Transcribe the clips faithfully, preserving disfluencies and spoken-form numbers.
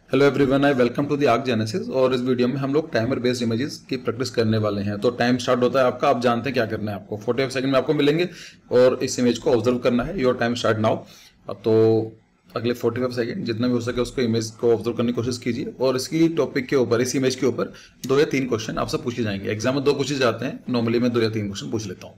Hello everyone, I welcome to the Arc Genesis. और इस video में हम लोग टाइमर बेस्ड इमेजेस की प्रैक्टिस करने वाले हैं। तो टाइम स्टार्ट होता है आपका, आप जानते हैं क्या करना है। आपको फोर्टी सेकंड में आपको मिलेंगे और इस इमेज को ऑब्जर्व करना है। Your time start now. तो अगले फोर्टी सेकंड जितना भी हो सके उसको इमेज को ऑब्जर्व करने की कोशिश कीजिए। और इसकी टॉपिक के ऊपर, इस इमेज के ऊपर दो या तीन क्वेश्चन आपसे पूछे जाएंगे। एग्जाम में दो पूछे जाते हैं, नॉर्मली मैं दो या तीन क्वेश्चन पूछ लेता हूँ।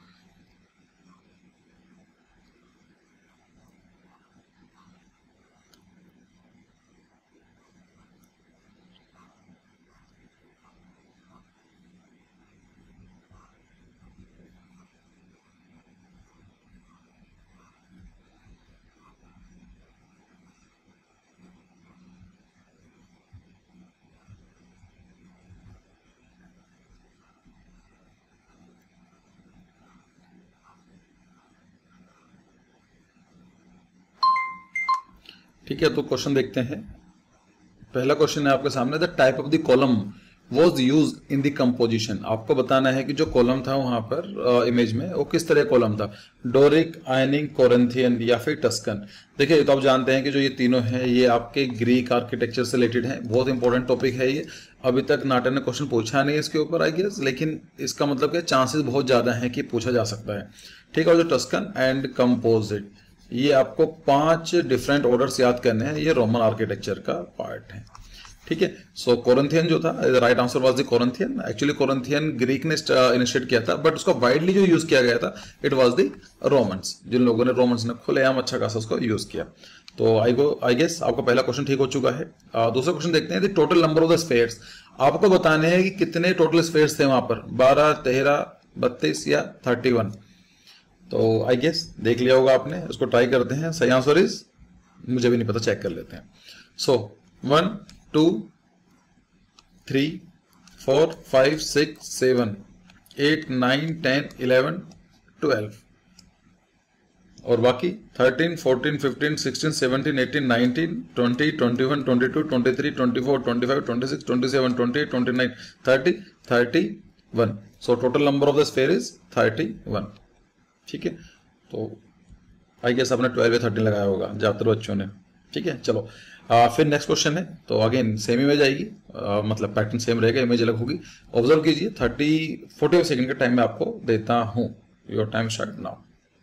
ठीक है, तो क्वेश्चन देखते हैं। पहला क्वेश्चन है आपके सामने, the type of the column was use in the composition. आपको बताना है कि जो कॉलम था वहां पर इमेज में वो किस तरह कॉलम था, डोरिक, आयनिक, कोरिंथियन या फिर टस्कन। देखिए, तो आप जानते हैं कि जो ये तीनों हैं ये आपके ग्रीक आर्किटेक्चर से रिलेटेड हैं। बहुत इंपॉर्टेंट टॉपिक है ये। अभी तक नाटक ने क्वेश्चन पूछा नहीं इसके ऊपर आई गेस, लेकिन इसका मतलब क्या, चांसेस बहुत ज्यादा है कि पूछा जा सकता है। ठीक है, और जो टस्कन एंड कंपोजिट, ये आपको पांच डिफरेंट ऑर्डर्स याद करने हैं। ये रोमन आर्किटेक्चर का पार्ट है। ठीक है, सो कोरिंथियन जो था, right answer was the Corinthian. Actually Corinthian Greek ने इनिशिएट किया था, बट उसका वाइडली जो यूज किया गया था इट वाज द रोमन्स। जिन लोगों ने, रोमन्स ने खुलेआम अच्छा खासा उसको यूज किया। तो आई गो आई गेस आपका पहला क्वेश्चन ठीक हो चुका है। uh, दूसरा क्वेश्चन देखते हैं, the total number of the spheres. आपको बताने हैं कि कितने टोटल स्फेयर्स थे वहां पर, बारह, तेरह, बत्तीस या थर्टी वन। तो आई गेस देख लिया होगा आपने, उसको ट्राई करते हैं। सही आंसर इज, मुझे भी नहीं पता, चेक कर लेते हैं। So one, two, three, four, five, six, seven, eight, nine, ten, eleven, twelve और बाकी thirteen, fourteen, fifteen, sixteen, seventeen, eighteen, nineteen, twenty, twenty one, twenty two, twenty three, twenty four, twenty five, twenty six, twenty seven, twenty eight, twenty nine, thirty, thirty one. So total number of the sphere is thirty one. ठीक है, तो I guess आपने twelve या thirteen लगाया होगा ज्यादातर बच्चों ने। ठीक है, चलो आ, फिर नेक्स्ट क्वेश्चन है। तो अगेन सेम इमेज आएगी, आ, मतलब पैटर्न सेम रहेगा, इमेज अलग होगी। ऑब्जर्व कीजिए। थर्टी फोर्टी सेकंड का टाइम मैं आपको देता हूं। Your time start now.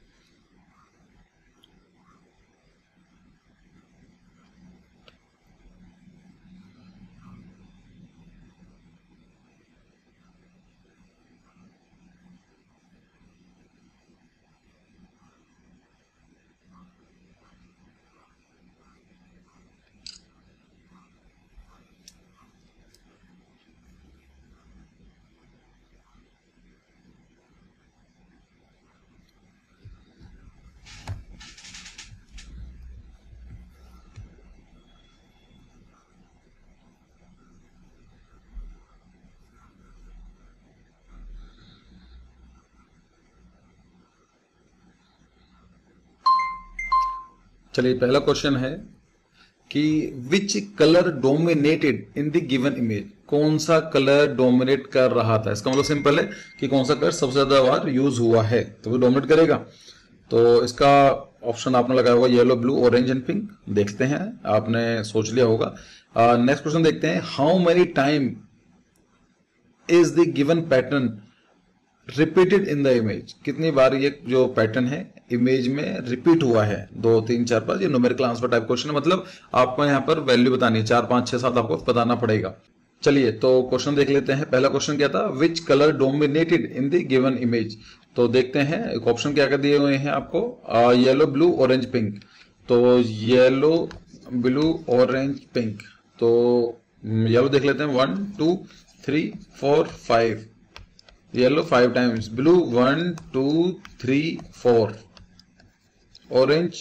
चलिए, पहला क्वेश्चन है कि which colour dominated in the given image. कौन सा कलर डोमिनेट कर रहा था। इसका मतलब सिंपल है कि कौन सा कलर सबसे ज्यादा बार यूज हुआ है तो वो डोमिनेट करेगा। तो इसका ऑप्शन आपने लगाया होगा yellow, blue, orange and pink. देखते हैं, आपने सोच लिया होगा। नेक्स्ट क्वेश्चन देखते हैं, how many time is the given pattern repeated in the image. कितनी बार ये जो पैटर्न है इमेज में रिपीट हुआ है, दो, तीन, चार, पांच। ये न्यूमेरिकल आंसर टाइप क्वेश्चन है, मतलब आपको यहाँ पर वैल्यू बतानी है, चार, पांच, छह, सात आपको बताना पड़ेगा। चलिए, तो क्वेश्चन देख लेते हैं। पहला क्वेश्चन क्या था, which colour dominated in the given image. तो देखते हैं, एक ऑप्शन क्या क्या दिए हुए हैं आपको, येलो, ब्लू, ऑरेंज, पिंक। तो येलो, ब्लू, ऑरेंज, पिंक। तो येलो देख लेते हैं, one, two, three, four, five. Yellow five times, blue one, two, three, four, orange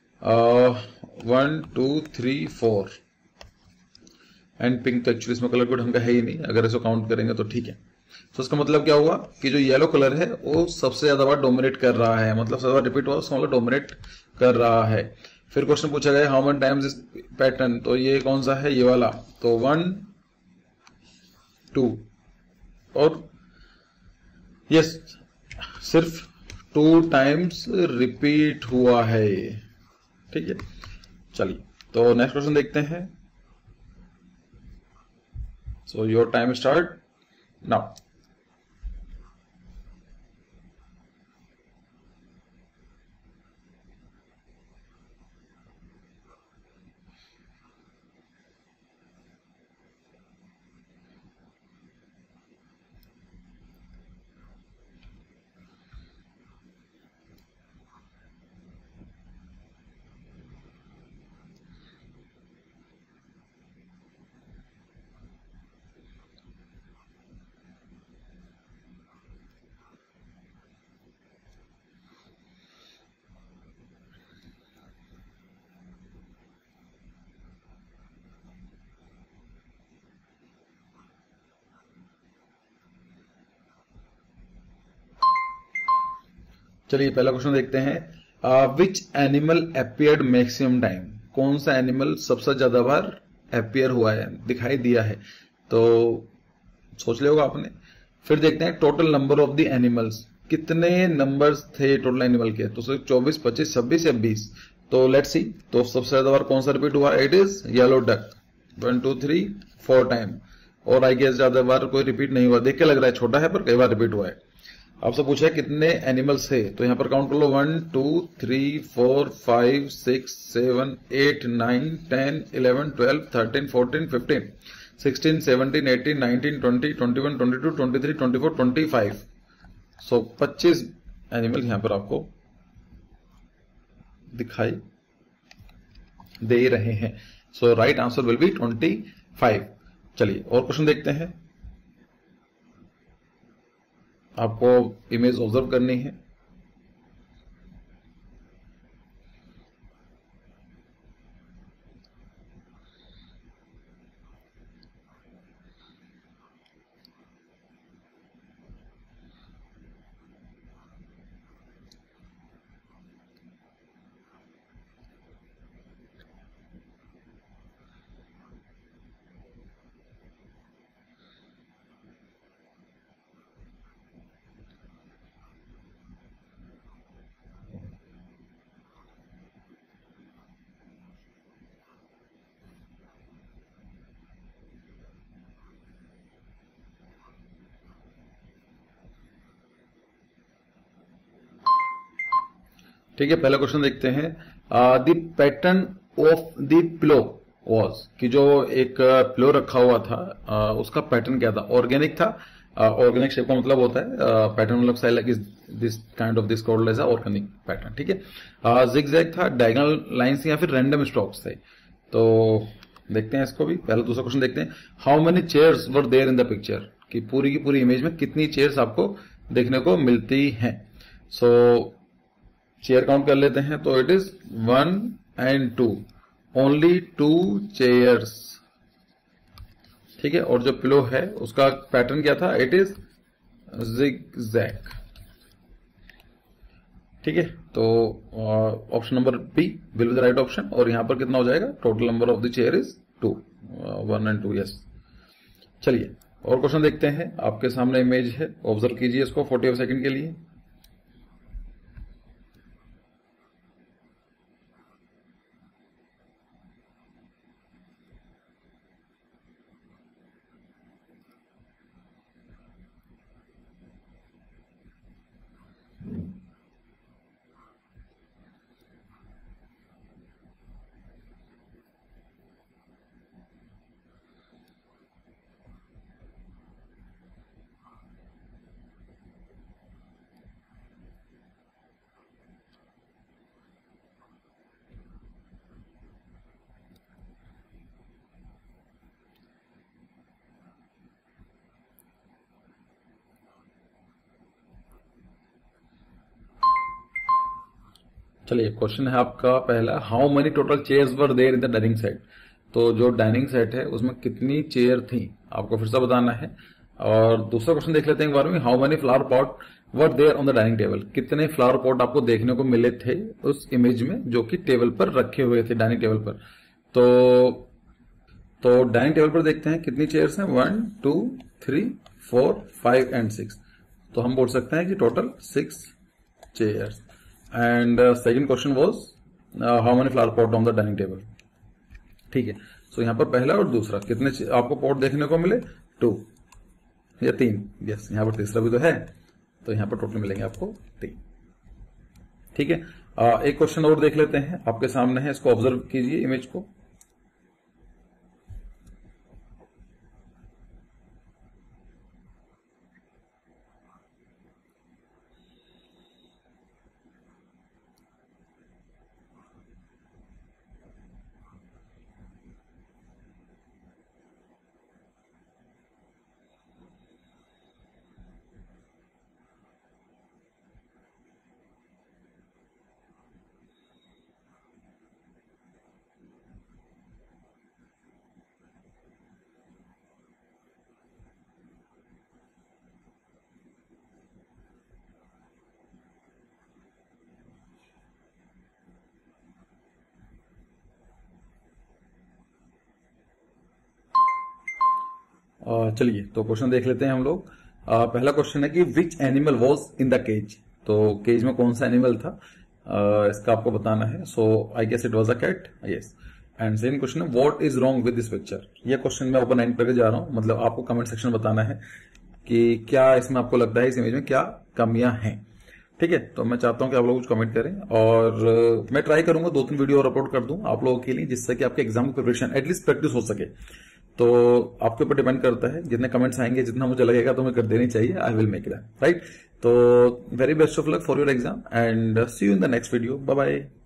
one, two, three, four and pink. तो एक्चुअली इसमें कलर कोड ढंग का है ही नहीं, अगर इसको काउंट करेंगे तो ठीक है। तो इसका मतलब क्या हुआ कि जो येलो कलर है वो सबसे ज्यादा बार डोमिनेट कर रहा है, मतलब सबसे ज्यादा रिपीट हुआ, उसका मतलब डोमिनेट कर रहा है। फिर क्वेश्चन पूछा गया, हाउ मेनी टाइम्स इस पैटर्न। तो ये कौन सा है, ये वाला। तो वन, टू और यस yes, सिर्फ टू टाइम्स रिपीट हुआ है। ठीक है, चलिए, तो नेक्स्ट क्वेश्चन देखते हैं। So your time start now. चलिए पहला क्वेश्चन देखते हैं। Which animal appeared maximum time, कौन सा एनिमल सबसे ज्यादा बार अपियर हुआ है, दिखाई दिया है, तो सोच लिया होगा आपने। फिर देखते हैं total number of the animals, कितने नंबर्स थे टोटल एनिमल के, तो चौबीस, पच्चीस, छब्बीस या बीस। तो लेट्स सी, तो सबसे ज्यादा बार कौन सा रिपीट हुआ, it is yellow duck, one two three four time. और आई गेस ज्यादा बार कोई रिपीट नहीं हुआ, देख के लग रहा है छोटा है पर कई बार रिपीट हुआ है। आपसे पूछा है कितने एनिमल्स थे, तो यहां पर काउंट कर लो, one two three four five six seven eight nine ten eleven twelve thirteen fourteen fifteen sixteen seventeen eighteen nineteen twenty twenty one twenty two twenty three twenty four twenty five. So पच्चीस animal यहां पर आपको दिखाई दे रहे हैं। So right answer will be twenty five. चलिए और क्वेश्चन देखते हैं। आपको इमेज ऑब्जर्व करनी है। ठीक है, पहला क्वेश्चन देखते हैं। The pattern of the pillow was, कि जो एक पिलो रखा हुआ था uh, उसका पैटर्न क्या था, ऑर्गेनिक था। ऑर्गेनिक uh, शेप का मतलब होता है पैटर्न uh, मतलब size like this kind of this called as organic pattern. ठीक है, जिगजैग था, डायगोनल लाइंस या फिर रैंडम स्ट्रोक्स थे। तो देखते हैं इसको भी। पहला दूसरा क्वेश्चन देखते हैं। How many chairs were there in the picture, कि पूरी की पूरी इमेज में कितनी चेयर्स आपको देखने को मिलती हैं। सो so, चेयर काउंट कर लेते हैं, तो it is one and two, only two chairs. ठीक है, और जो पिलो है उसका पैटर्न क्या था, इट इज जिगजैग। ठीक है, तो option number B will be the right option. और यहां पर कितना हो जाएगा, total number of the chair is two, one and two, yes. चलिए और क्वेश्चन देखते हैं। आपके सामने इमेज है, ऑब्जर्व कीजिए इसको फोर्टी सेकंड के लिए। चलिए क्वेश्चन है आपका पहला, how many total chairs were there in the dining set. तो जो डाइनिंग सेट है उसमें कितनी चेयर थी आपको फिर से बताना है। और दूसरा क्वेश्चन देख लेते हैं एक बार में, how many flower pot were there on the dining table, कितने फ्लावर पॉट आपको देखने को मिले थे उस इमेज में जो कि टेबल पर रखे हुए थे, डाइनिंग टेबल पर। तो तो डाइनिंग टेबल पर देखते हैं कितनी चेयर्स हैं, one two three four five and six. तो हम बोल सकते हैं कि total six chairs. And second question was how many flower pot on the dining table. ठीक है, सो यहाँ पर पहला और दूसरा कितने आपको पोर्ट देखने को मिले, टू या तीन, यस यहाँ पर तीसरा भी तो है, तो यहाँ पर टोटल मिलेंगे आपको तीन। ठीक है, आ, एक क्वेश्चन और देख लेते हैं, आपके सामने है, इसको ऑब्जर्व कीजिए इमेज को। चलिए तो क्वेश्चन देख लेते हैं हम लोग। आ, पहला क्वेश्चन है कि which animal was in the cage, तो केज में कौन सा एनिमल था, आ, इसका आपको बताना है। So I guess it was a cat, yes. And second question है what is wrong with this picture, ये क्वेश्चन मैं ओपन एंड करके जा रहा हूं, मतलब आपको कमेंट सेक्शन बताना है कि क्या इसमें आपको लगता है इस इमेज में क्या कमियां हैं। ठीक है, तो मैं चाहता हूं कि आप लोग कुछ कमेंट करें, और मैं ट्राई करूंगा दो तीन वीडियो और अपलोड कर दूं आप लोगों के लिए, जिससे कि आपके एग्जाम की प्रिपरेशन एटलीस्ट प्रैक्टिस हो सके। तो आपके ऊपर डिपेंड करता है, जितने कमेंट्स आएंगे, जितना मुझे लगेगा तो मैं कर देनी चाहिए, I will make that, right. तो very best of luck for your exam and see you in the next video, bye bye.